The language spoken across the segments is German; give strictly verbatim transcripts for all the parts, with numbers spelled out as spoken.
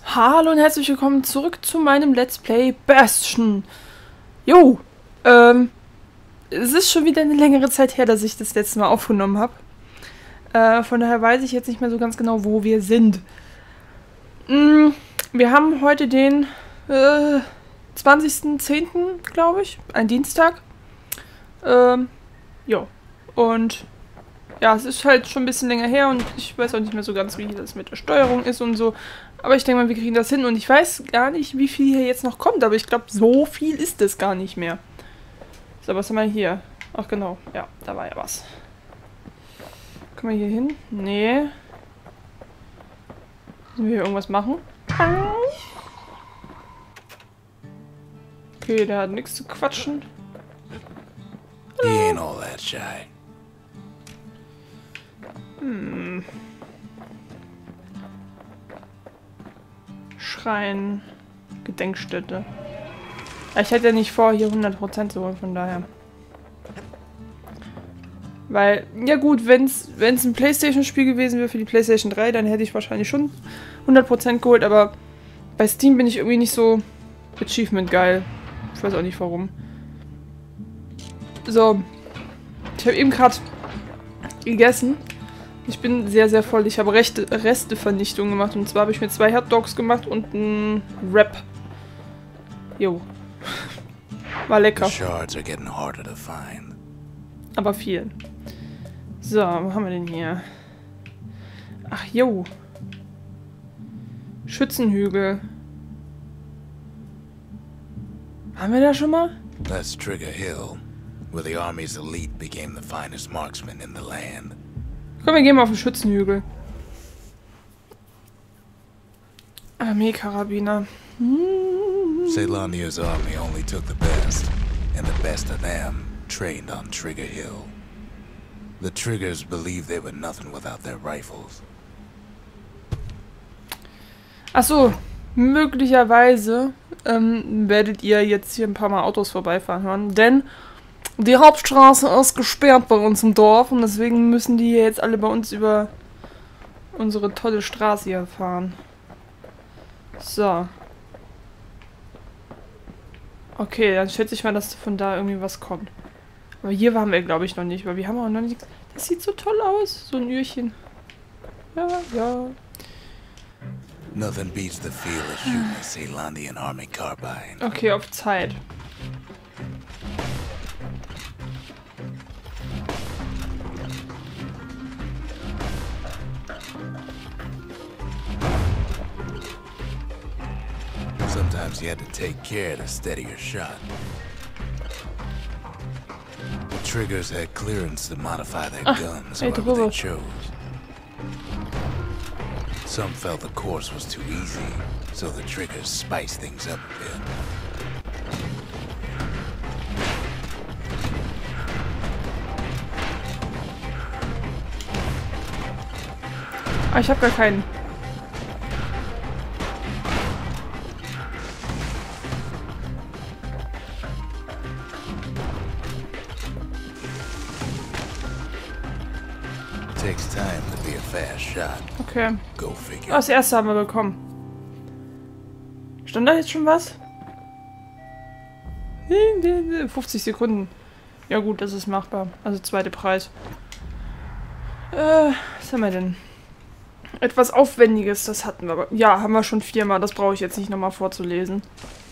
Hallo und herzlich willkommen zurück zu meinem Let's Play Bastion. Jo, ähm, es ist schon wieder eine längere Zeit her, dass ich das letzte Mal aufgenommen habe. Äh, von daher weiß ich jetzt nicht mehr so ganz genau, wo wir sind. Mm, wir haben heute den äh, zwanzigsten zehnten, glaube ich, ein Dienstag. Ähm, jo, und ja, es ist halt schon ein bisschen länger her und ich weiß auch nicht mehr so ganz, wie das mit der Steuerung ist und so. Aber ich denke mal, wir kriegen das hin und ich weiß gar nicht, wie viel hier jetzt noch kommt, aber ich glaube, so viel ist es gar nicht mehr. So, was haben wir hier? Ach genau, ja, da war ja was. Können wir hier hin? Nee. Müssen wir hier irgendwas machen? Okay, der hat nichts zu quatschen. He ain't all that shy. Hm. Schrein. Gedenkstätte. Ich hätte ja nicht vor, hier hundert Prozent zu holen, von daher. Weil, ja gut, wenn es ein PlayStation-Spiel gewesen wäre für die PlayStation drei, dann hätte ich wahrscheinlich schon hundert Prozent geholt, aber bei Steam bin ich irgendwie nicht so Achievement geil. Ich weiß auch nicht warum. So. Ich habe eben gerade gegessen. Ich bin sehr, sehr voll. Ich habe Rechte, Restevernichtung gemacht. Und zwar habe ich mir zwei Hot Dogs gemacht und einen Wrap. Jo. War lecker. The shards are getting harder to find. Aber viel. So, wo haben wir denn hier? Ach, jo. Schützenhügel. Haben wir da schon mal? That's Trigger Hill, where the army's elite became the finest marksmen in the land. Komm, wir gehen mal auf den Schützenhügel. Armeekarabiner. Hm. Caelandia's army only took the best, and the best of them trained on Trigger Hill. The Triggers believed they were nothing without their rifles. Achso, möglicherweise ähm, werdet ihr jetzt hier ein paar Mal Autos vorbeifahren hören, denn die Hauptstraße ist gesperrt bei uns im Dorf und deswegen müssen die jetzt alle bei uns über unsere tolle Straße hier fahren. So. Okay, dann schätze ich mal, dass von da irgendwie was kommt. Aber hier waren wir, glaube ich, noch nicht, weil wir haben auch noch nicht... Das sieht so toll aus, so ein Öhrchen. Ja, ja. Nothing beats the feel of shooting a Caelandian army carbine. Okay, auf Zeit. Sometimes you had to take care to steady your shot. The Triggers had clearance to modify their Ah, guns ey, however they drüber. chose. Some felt the course was too easy, so the Triggers spiced things up a bit. Ah, ich habe gar keinen. Takes time to be a fast shot. Okay. Go figure. Oh, das erste haben wir bekommen. Stand da jetzt schon was? fünfzig Sekunden. Ja gut, das ist machbar. Also zweiter Preis. Äh, was haben wir denn? Etwas Aufwendiges, das hatten wir aber. Ja, haben wir schon viermal. Das brauche ich jetzt nicht nochmal vorzulesen.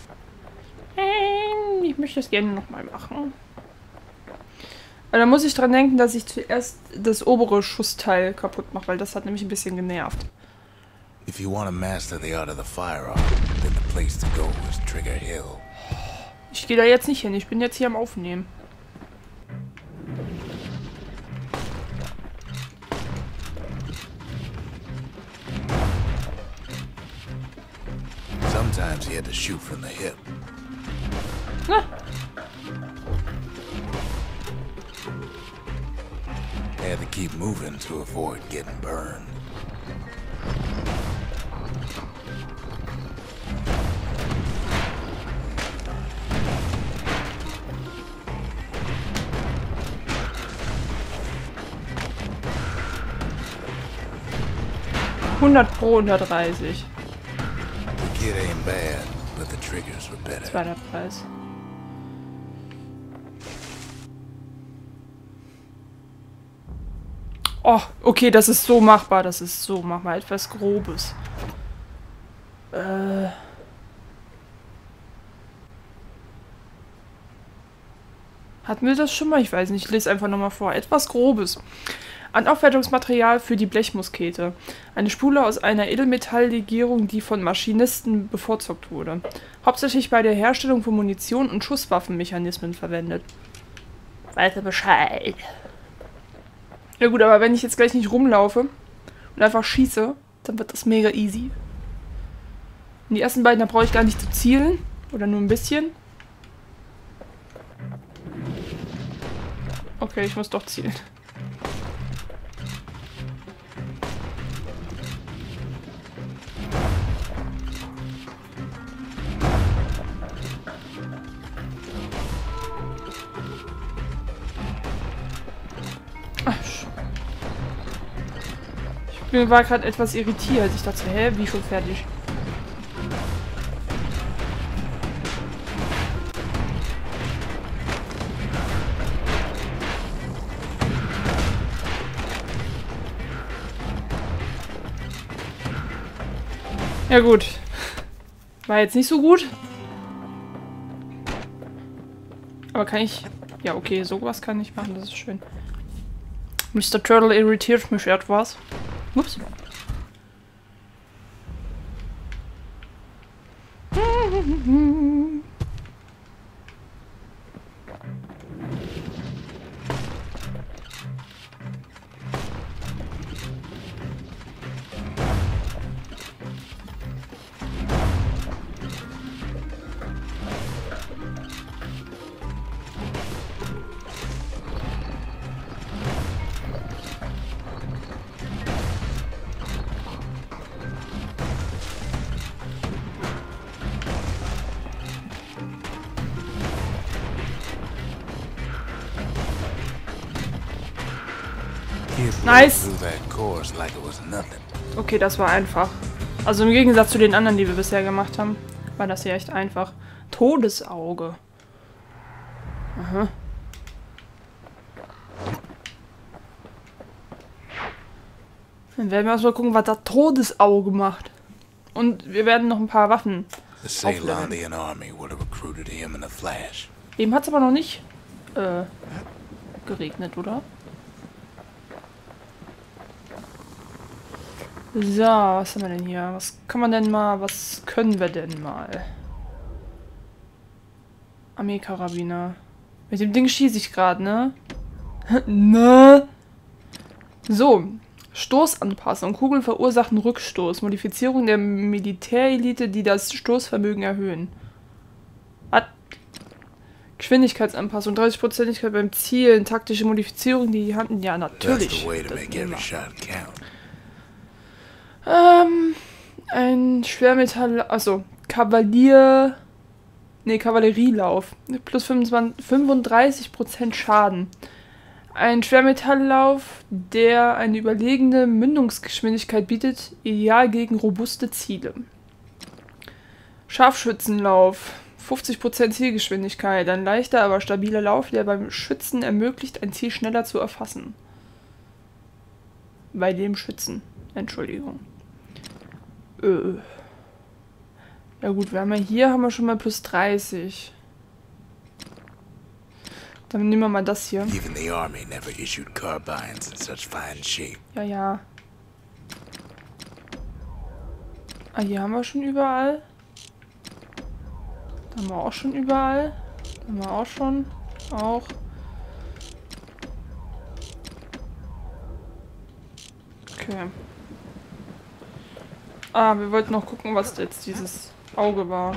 Ähm, ich möchte das gerne nochmal machen. Aber da muss ich dran denken, dass ich zuerst das obere Schussteil kaputt mache, weil das hat nämlich ein bisschen genervt. If you want to master the art of the firearm, then the place to go is Trigger Hill. Ich gehe da jetzt nicht hin, ich bin jetzt hier am Aufnehmen. Sometimes you had to shoot from the hip. Na, Had to keep moving to avoid getting burned. hundert pro hundertdreißig. The kid ain't bad, but the triggers were better. Das war der Preis. Oh, okay, das ist so machbar. Das ist so machbar. Etwas Grobes. Äh... Hatten wir das schon mal? Ich weiß nicht. Ich lese einfach nochmal vor. Etwas Grobes. Ein Aufwertungsmaterial für die Blechmuskete. Eine Spule aus einer Edelmetalllegierung, die von Maschinisten bevorzugt wurde. Hauptsächlich bei der Herstellung von Munition und Schusswaffenmechanismen verwendet. Weiß Bescheid. Ja gut, aber wenn ich jetzt gleich nicht rumlaufe und einfach schieße, dann wird das mega easy. Und die ersten beiden, da brauche ich gar nicht zu zielen. Oder nur ein bisschen. Okay, ich muss doch zielen. Ach, ich war gerade etwas irritiert. Ich dachte, hä, wie schon fertig? Ja gut. War jetzt nicht so gut. Aber kann ich... Ja, okay, sowas kann ich machen, das ist schön. Mister Turtle irritiert mich etwas. Ups. Nice. Okay, das war einfach. Also im Gegensatz zu den anderen, die wir bisher gemacht haben, war das hier echt einfach. Todesauge. Aha. Dann werden wir erstmal gucken, was das Todesauge macht. Und wir werden noch ein paar Waffen aufleveln. Eben hat es aber noch nicht äh, geregnet, oder? So, was haben wir denn hier? Was kann man denn mal, was können wir denn mal? Armeekarabiner. Mit dem Ding schieße ich gerade, ne? Ne? So. Stoßanpassung. Kugeln verursachen Rückstoß. Modifizierung der Militärelite, die das Stoßvermögen erhöhen. Was? Geschwindigkeitsanpassung. dreißig Prozent beim Zielen. Taktische Modifizierung, die hatten ja natürlich. Ähm, ein Schwermetall, also Kavalier, ne, Kavallerielauf, plus fünfundzwanzig, fünfunddreißig Prozent Schaden. Ein Schwermetalllauf, der eine überlegene Mündungsgeschwindigkeit bietet, ideal gegen robuste Ziele. Scharfschützenlauf, fünfzig Prozent Zielgeschwindigkeit, ein leichter, aber stabiler Lauf, der beim Schützen ermöglicht, ein Ziel schneller zu erfassen. Bei dem Schützen, Entschuldigung. Äh. Ja gut, wir haben ja hier haben wir schon mal plus dreißig. Dann nehmen wir mal das hier. Ja, ja. Ah, hier haben wir schon überall. Da haben wir auch schon überall. Da haben wir auch schon. Auch. Okay. Ah, wir wollten noch gucken, was jetzt dieses Auge war.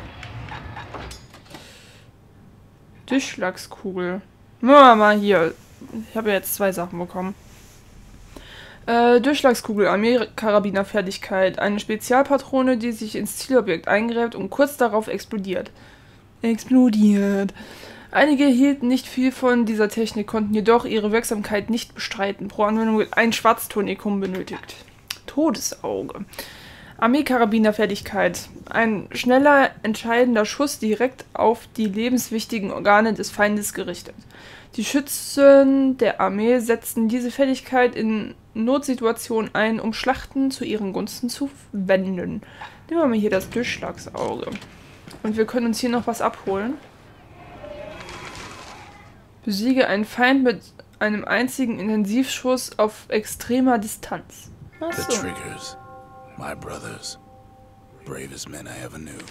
Durchschlagskugel. Mal, mal hier. Ich habe ja jetzt zwei Sachen bekommen. Äh, Durchschlagskugel, Armeekarabinerfertigkeit. Eine Spezialpatrone, die sich ins Zielobjekt eingräbt und kurz darauf explodiert. Explodiert. Einige hielten nicht viel von dieser Technik, konnten jedoch ihre Wirksamkeit nicht bestreiten. Pro Anwendung wird ein Schwarztonikum benötigt. Todesauge. Armeekarabiner-Fertigkeit. Ein schneller, entscheidender Schuss direkt auf die lebenswichtigen Organe des Feindes gerichtet. Die Schützen der Armee setzten diese Fertigkeit in Notsituationen ein, um Schlachten zu ihren Gunsten zu wenden. Nehmen wir mal hier das Durchschlagsauge. Und wir können uns hier noch was abholen. Besiege einen Feind mit einem einzigen Intensivschuss auf extremer Distanz. Achso. The Triggers, my brothers, bravest men I ever knew.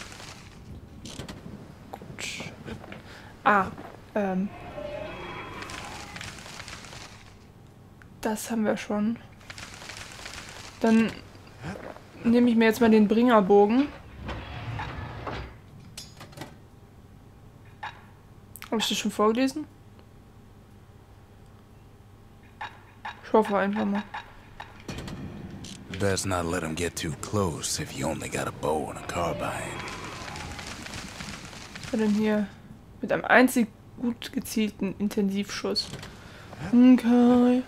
Gut. Ah, ähm. Das haben wir schon. Dann nehme ich mir jetzt mal den Bringerbogen. Habe ich das schon vorgelesen? Ich hoffe einfach mal. Best not let him get too close if you only got a bow and a carbine. Was denn hier? Mit einem einzig gut gezielten Intensivschuss. Okay.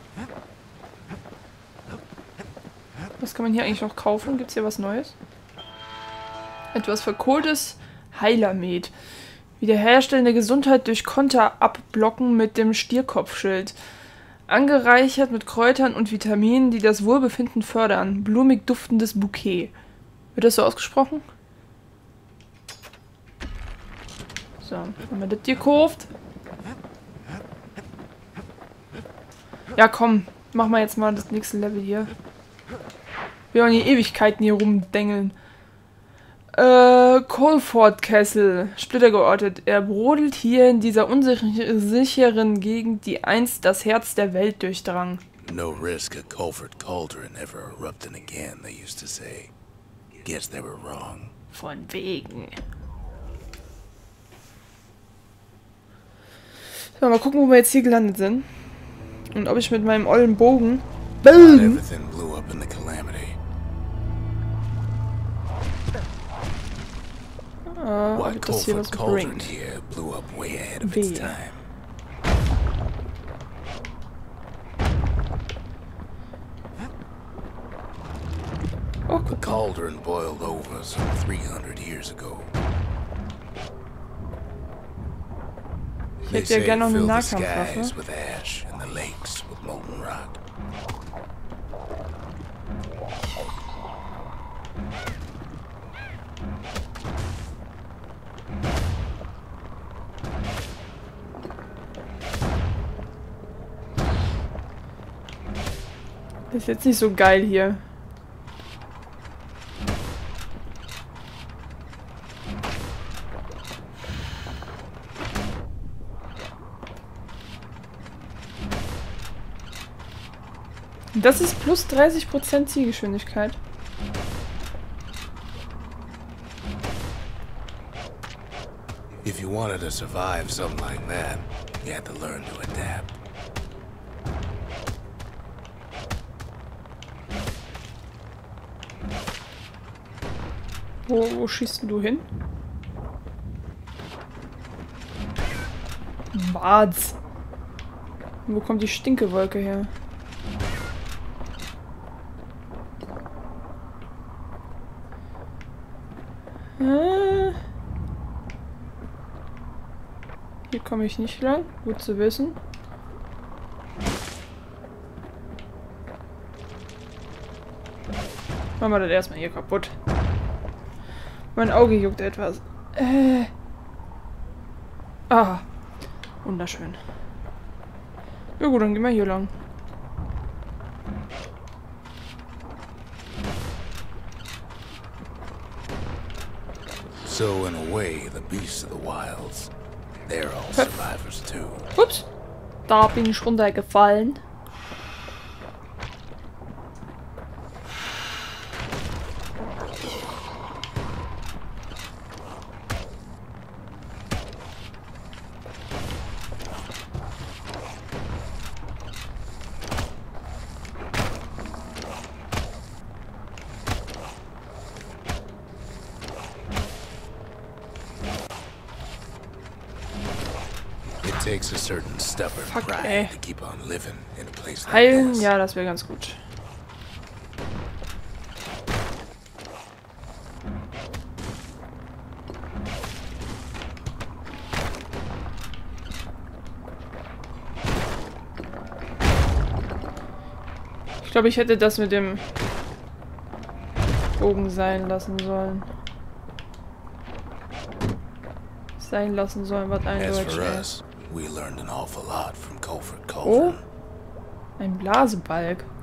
Was kann man hier eigentlich noch kaufen? Gibt es hier was Neues? Etwas verkohltes Heilermet. Wiederherstellende Gesundheit durch Konter abblocken mit dem Stierkopfschild. Angereichert mit Kräutern und Vitaminen, die das Wohlbefinden fördern. Blumig duftendes Bouquet. Wird das so ausgesprochen? So, haben wir das gekauft? Ja, komm. Machen wir jetzt mal das nächste Level hier. Wir wollen die Ewigkeiten hier rumdengeln. Äh, Colford-Kessel. Splitter geortet. Er brodelt hier in dieser unsicheren Gegend, die einst das Herz der Welt durchdrang. No risk of Colford Cauldron ever erupting again, they used to say. Guess they were wrong. Von wegen. So, mal gucken, wo wir jetzt hier gelandet sind. Und ob ich mit meinem ollen Bogen... Boom! Everything blew up in the calamity. Uh, What ob das hier was Colford Cauldron bringt. here blew up way ahead of its B. time. Oh, The guck mal. cauldron boiled over some three hundred years ago. Ich They hätte ja say gerne noch it eine filled the Nahkampfwaffe. skies with ash and the lakes with molten rock. Das ist jetzt nicht so geil hier. Das ist plus dreißig Prozent Zielgeschwindigkeit. If you wanted to survive something like that, you had to learn to adapt. Wo, wo schießt denn du hin? Was? Wo kommt die Stinkewolke her? Äh. Hier komme ich nicht lang. Gut zu wissen. Machen wir das erstmal hier kaputt. Mein Auge juckt etwas. Äh. Ah. Wunderschön. Ja gut, dann gehen wir hier lang. So in a way, the beasts of the wilds, they're all survivors too. Ups. Da bin ich runtergefallen. It takes a certain stubborn Fuck, pride ey. to keep on living in a place like Heilen, this. ja, das wäre ganz gut. glaube, ich hätte das mit dem Bogen sein lassen sollen. Sein lassen sollen, was eindeutig ist. We learned an awful lot from Colford Oh, Cauldron. ein Blasebalg.